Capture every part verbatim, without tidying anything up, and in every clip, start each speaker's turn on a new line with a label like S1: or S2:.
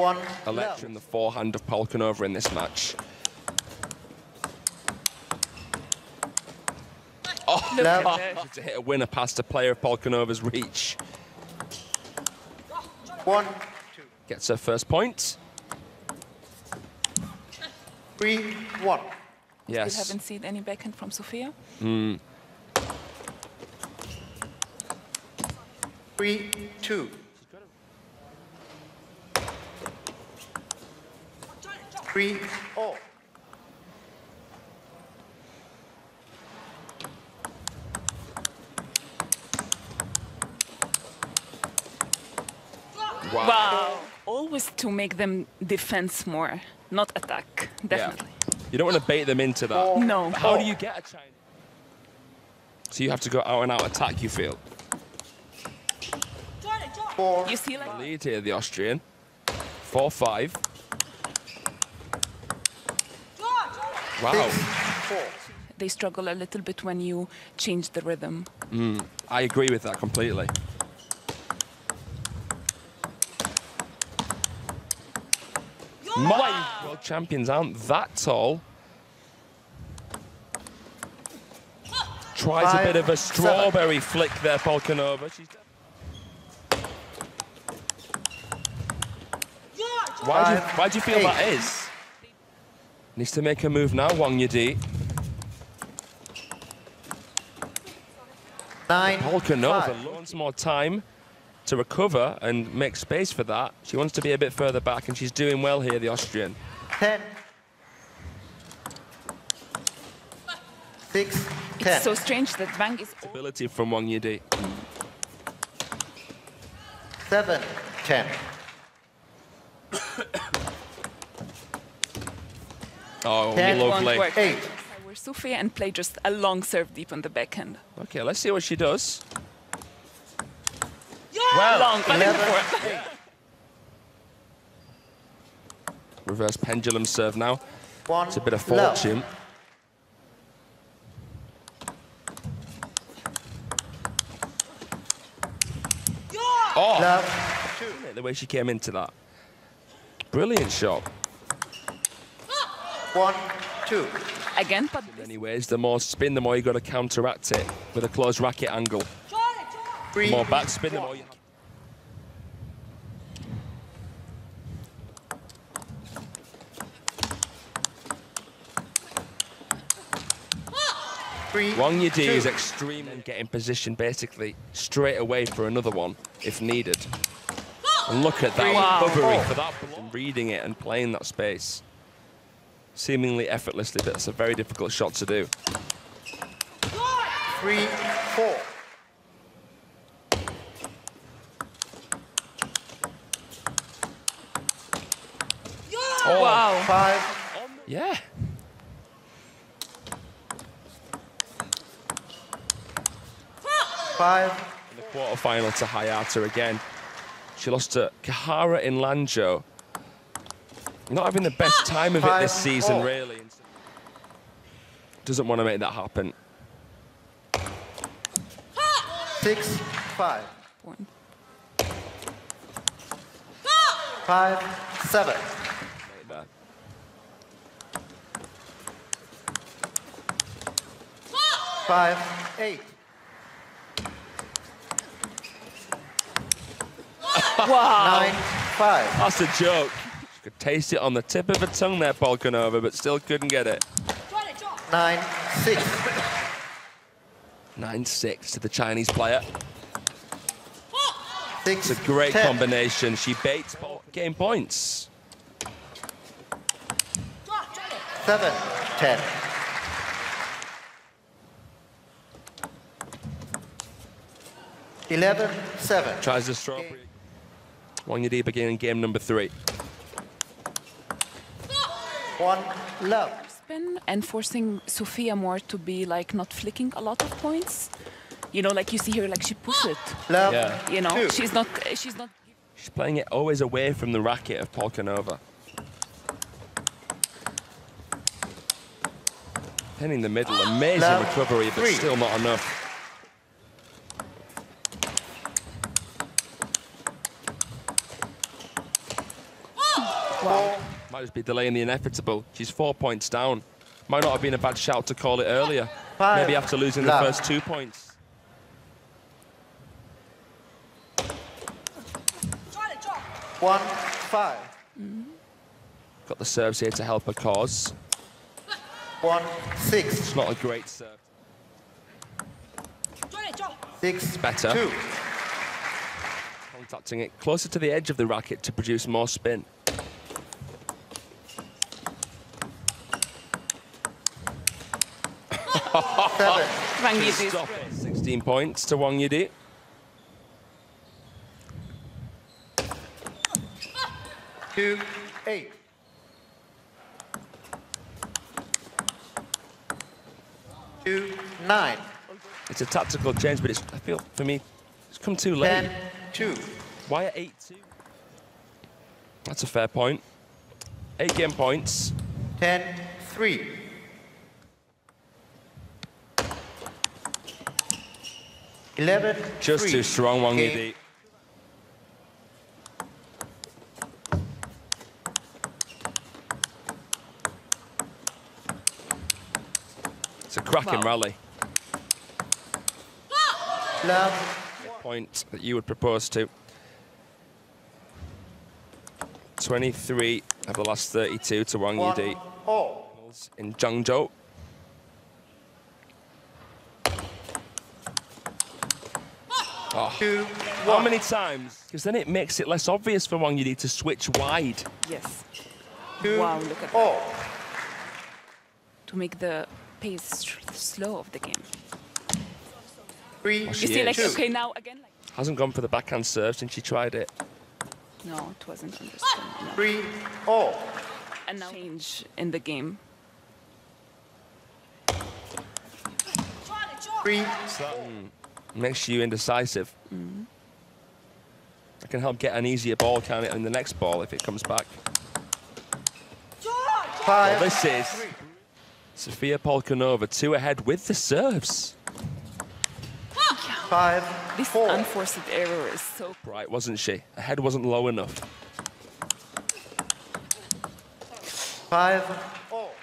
S1: One.
S2: Electra in the forehand of Polkanova in this match. Oh,
S1: Look at
S2: that. To hit a winner past a player of Polkanova's reach.
S1: One. Two.
S2: Gets her first point.
S1: Three. One.
S2: Yes.
S3: We haven't seen any backhand from Sofia.
S2: Mm.
S1: Three. Two. Three. Oh.
S2: Wow.
S3: Wow. Always to make them defense more, not attack. Definitely.
S2: Yeah. You don't want to bait them into that.
S3: No.
S2: But how do you get a Chinese? So you have to go out and out attack, you feel?
S1: Four.
S3: You see, like
S2: Lead here, the Austrian. four five. Wow.
S1: Four.
S3: they struggle a little bit when you change the rhythm.
S2: Mm, I agree with that completely. My world champions aren't that tall. Tries
S1: Five,
S2: a bit of a strawberry
S1: seven.
S2: flick there, Polkanova. She's why, do you,
S1: Five,
S2: why do you feel
S1: eight.
S2: that is? Needs to make a move now, Wang Yidi.
S1: Nine.
S2: Polkanova
S1: five.
S2: wants more time to recover and make space for that. She wants to be a bit further back, and she's doing well here, the Austrian.
S1: Ten. Six. Ten.
S3: It's so strange that Wang is
S2: Ability from Wang Yidi.
S1: Seven. Ten.
S2: Oh,
S1: Ten.
S2: lovely.
S3: won't work.
S1: Eight.
S3: We're Sofia and play just a long serve deep on the backhand.
S2: Okay, let's see what she does.
S3: Well, long, but in the
S1: eleven.
S3: fourth.
S2: Reverse pendulum serve now.
S1: One.
S2: It's a bit of
S1: love.
S2: fortune. Oh,
S1: Love. Two.
S2: the way she came into that. Brilliant shot.
S1: One. Two.
S3: Again, but
S2: Anyways, the more spin, the more you got to counteract it with a close racket angle.
S1: Three.
S2: The more backspin, the more you...
S1: Three.
S2: Wang Yidi
S1: two.
S2: is extreme and getting position basically straight away for another one if needed. And look at that
S3: Wow.
S2: recovery
S1: Oh.
S2: for that and reading it and playing that space. Seemingly effortlessly, but it's a very difficult shot to do.
S1: Three. Four.
S2: Oh,
S3: wow.
S1: Five.
S2: yeah.
S1: Five.
S2: In the quarterfinal to Hayata again. She lost to Kahara in Lanzhou. Not having the best time of it this
S1: Five,
S2: season,
S1: four.
S2: really. Doesn't want to make that happen.
S1: Six. Five.
S3: Point.
S1: Five. Seven.
S2: Made that.
S1: Five. Eight.
S3: Wow.
S1: Nine. Five.
S2: That's a joke. She could taste it on the tip of her tongue there, Polkanova, but still couldn't get it.
S1: Nine. Six.
S2: nine six to the Chinese player.
S1: Six.
S2: It's a great
S1: ten.
S2: combination. She baits Pol- game points.
S1: Seven. Ten. Eleven. Seven.
S2: Tries the strawberry. Wang Yidi beginning game number three.
S1: One. Love.
S3: Spin and forcing Sofia more to be like not flicking a lot of points. You know, like you see here, like she push it.
S1: Love.
S2: Yeah.
S3: You know,
S1: Two.
S3: she's not, she's not.
S2: She's playing it always away from the racket of Polkanova. Pin in the middle, amazing
S1: Love.
S2: recovery, but
S1: Three.
S2: still not enough. might just be delaying the inevitable. She's four points down. Might not have been a bad shout to call it earlier.
S1: Five
S2: Maybe after losing
S1: love.
S2: the first two points.
S1: One, five.
S2: Got the serves here to help her cause.
S1: One, six.
S2: It's not a great serve.
S1: Six,
S2: better.
S1: two.
S2: Contacting it closer to the edge of the racket to produce more spin.
S1: Seven.
S3: Wang Yidi is
S2: Stop
S3: great.
S2: it. sixteen points to Wang Yidi.
S1: Two, eight. Two, nine.
S2: It's a tactical change, but it's, I feel, for me, it's come too late.
S1: Ten, two.
S2: Why at eight two? That's a fair point. Eight game points.
S1: Ten, three. Eleven,
S2: Just
S1: three.
S2: too strong, Wang
S1: Game.
S2: Yidi. It's a cracking
S3: Wow.
S2: rally.
S1: Love.
S2: Point that you would propose to. twenty-three of the last thirty-two to Wang
S1: One,
S2: Yidi
S1: all.
S2: in Zhangzhou. Oh,
S1: Two,
S2: how
S1: one.
S2: many times? Because then it makes it less obvious for Wang Yidi to switch wide.
S3: Yes.
S1: Two,
S3: Wow, look at that.
S1: all.
S3: To make the pace s- slow of the game.
S1: Three,
S3: You
S2: She
S3: see, like,
S2: is.
S3: okay, now again, like,
S2: Hasn't gone for the backhand serve since she tried it.
S3: no, it wasn't understood. No.
S1: three, all.
S3: And now change in the game.
S1: Three,
S2: Makes you indecisive.
S3: Mm.
S2: It can help get an easier ball, can't it, in the next ball if it comes back.
S1: five,
S2: Well, this is Sofia Polkanova, two ahead with the serves.
S1: five,
S3: This
S1: four.
S3: unforced error is so
S2: Right, wasn't she? Her head wasn't low enough.
S1: Five, all.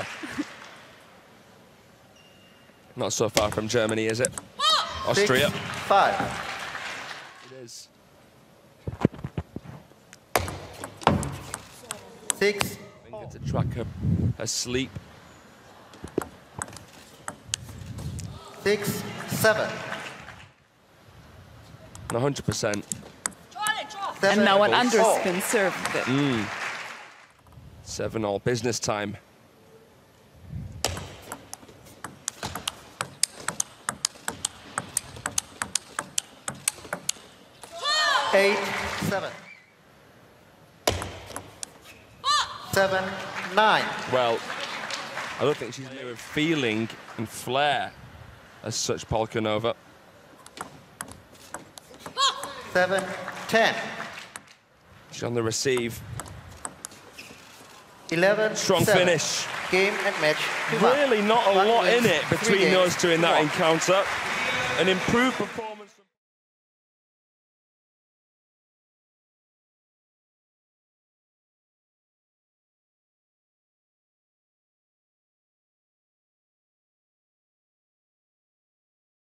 S2: Not so far from Germany, is it? Austria.
S1: Six, five.
S2: It is.
S1: Six,
S2: Finger to track her, her sleep.
S1: six, seven.
S2: one hundred percent.
S1: Seven,
S3: and now an
S1: all.
S3: underspin serve. That
S2: Seven all. Business time.
S1: Eight, seven. Seven, nine.
S2: Well, I don't think she's near feeling and flair as such, Polkanova.
S1: Seven, ten.
S2: She's on the receive.
S1: Eleven,
S2: Strong
S1: seven.
S2: finish.
S1: Game and match. Two, one.
S2: Really not a
S1: One
S2: lot in
S1: wins,
S2: it
S1: three
S2: between
S1: games,
S2: those two in that
S1: one.
S2: encounter. An improved performance.